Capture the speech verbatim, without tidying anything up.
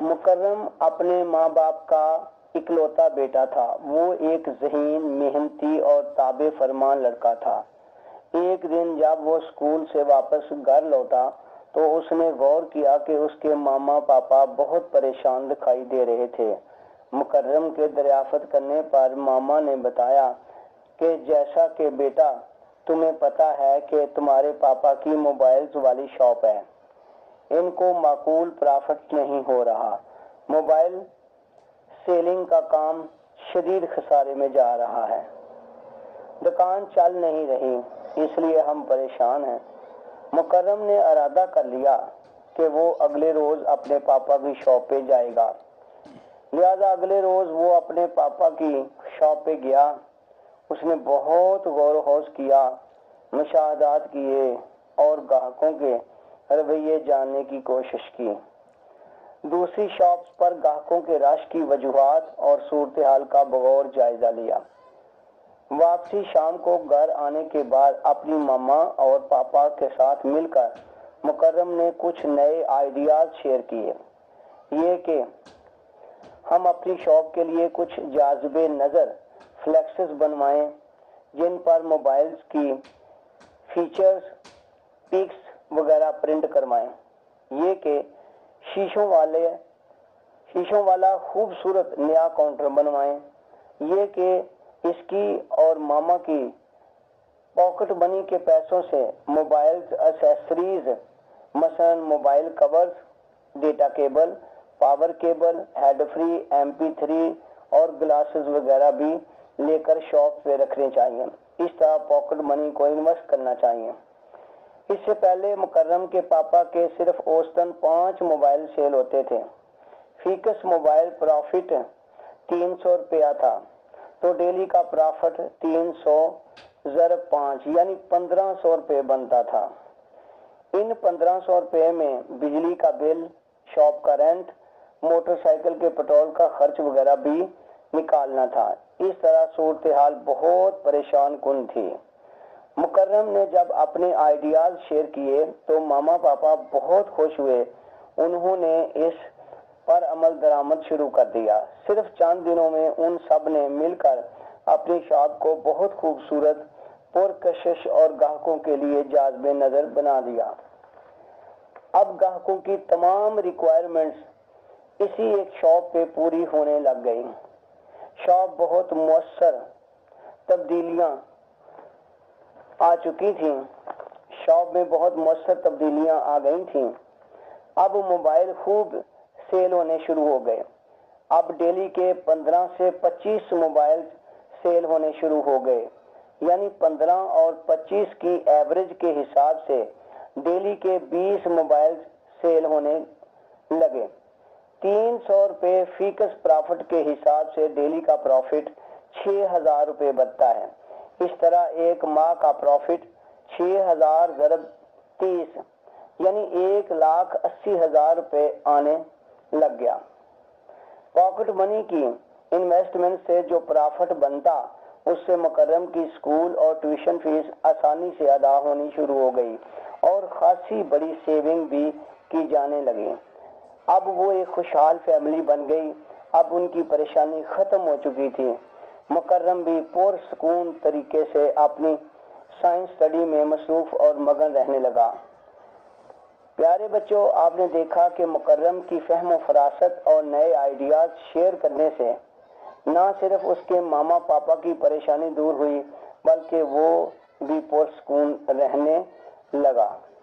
مکرم اپنے ماں باپ کا اکلوتا بیٹا تھا۔ وہ ایک ذہین، محنتی اور تابع فرمان لڑکا تھا۔ ایک دن جب وہ اسکول سے واپس گھر لوٹا تو اس نے غور کیا کہ اس کے ماما پاپا بہت پریشان دکھائی دے رہے تھے۔ مکرم کے دریافت کرنے پر ماما نے بتایا کہ جیسا کہ بیٹا تمہیں پتا ہے کہ تمہارے پاپا کی موبائلز والی شاپ ہے، ان کو معقول پرافٹ نہیں ہو رہا، موبائل سیلنگ کا کام شدید خسارے میں جا رہا ہے، دکان چل نہیں رہی، اس لیے ہم پریشان ہیں۔ مکرم نے ارادہ کر لیا کہ وہ اگلے روز اپنے پاپا کی شاپ پہ جائے گا، لہذا اگلے روز وہ اپنے پاپا کی شاپ پہ گیا۔ اس نے بہت غور و خوض کیا، مشاہدات کیے اور گاہکوں کے رویے جاننے کی کوشش کی۔ دوسری شاپس پر گاہکوں کے رش کی وجوہات اور صورتحال کا بغور جائزہ لیا۔ واپسی شام کو گھر آنے کے بعد اپنی ماما اور پاپا کے ساتھ مل کر مکرم نے کچھ نئے آئیڈیاز شیئر کیے۔ یہ کہ ہم اپنی شاپ کے لیے کچھ جاذب نظر فلیکسز بنوائیں جن پر موبائلز کی فیچرز، پکس وغیرہ پرنٹ کروائیں۔ یہ کہ شیشوں والے شیشوں والا خوبصورت نیا کاؤنٹر بنوائیں۔ یہ کہ اس کی اور ماما کی پاکٹ منی کے پیسوں سے موبائلز ایسیسریز مثلا mobile covers, data cable, power cable, head free, M P three اور گلاسز وغیرہ بھی لے کر شاپ پہ رکھنے چاہیے۔ اس طرح پاکٹ منی کو انویسٹ کرنا چاہیے۔ اس سے پہلے مکرم کے پاپا کے صرف اوسطاً پانچ موبائل سیل ہوتے تھے۔ فیکس موبائل پرافٹ تین سو روپیہ تھا تو ڈیلی کا پرافٹ تین سو ضرب پانچ یعنی پندرہ سو روپے بنتا تھا۔ ان پندرہ سو روپے میں بجلی کا بل، شاپ کا رینٹ، موٹر سائیکل کے پیٹرول کا خرچ وغیرہ بھی نکالنا تھا۔ اس طرح صورتحال بہت پریشان کن تھی۔ مکرم نے جب اپنے آئیڈیاز شیئر کیے تو ماما پاپا بہت خوش ہوئے۔ انہوں نے اس پر عمل درآمد شروع کر دیا۔ صرف چند دنوں میں ان سب نے مل کر اپنی شاپ کو بہت خوبصورت، پرکشش اور گاہکوں کے لیے جاذب نظر بنا دیا۔ اب گاہکوں کی تمام ریکوائرمنٹس اسی ایک شاپ پہ پوری ہونے لگ گئی۔ شاپ بہت مؤثر تبدیلیاں آ چکی تھیں شاپ میں بہت مؤثر تبدیلیاں آ گئی تھیں۔ اب موبائل خوب سیل ہونے شروع ہو گئے۔ اب ڈیلی کے پندرہ سے پچیس موبائل سیل ہونے شروع ہو گئے، یعنی پندرہ اور پچیس کی ایوریج کے حساب سے ڈیلی کے بیس موبائل سیل ہونے لگے۔ تین سو روپے فیکس پرافٹ کے حساب سے ڈیلی کا پروفٹ چھ ہزار روپے بنتا ہے۔ اس طرح ایک ماہ کا پروفٹ چھ ہزار ضرب تیس یعنی ایک لاکھ اسی ہزار روپے آنے لگ گیا۔ پاکٹ منی کی انویسٹمنٹ سے جو پرافٹ بنتا اس سے مکرم کی اسکول اور ٹیوشن فیس آسانی سے ادا ہونی شروع ہو گئی اور خاصی بڑی سیونگ بھی کی جانے لگی۔ اب وہ ایک خوشحال فیملی بن گئی۔ اب ان کی پریشانی ختم ہو چکی تھی۔ مکرم بھی پرسکون طریقے سے اپنی سائنس اسٹڈی میں مصروف اور مگن رہنے لگا۔ پیارے بچوں، آپ نے دیکھا کہ مکرم کی فہم و فراست اور نئے آئیڈیاز شیئر کرنے سے نہ صرف اس کے ماما پاپا کی پریشانی دور ہوئی بلکہ وہ بھی پرسکون رہنے لگا۔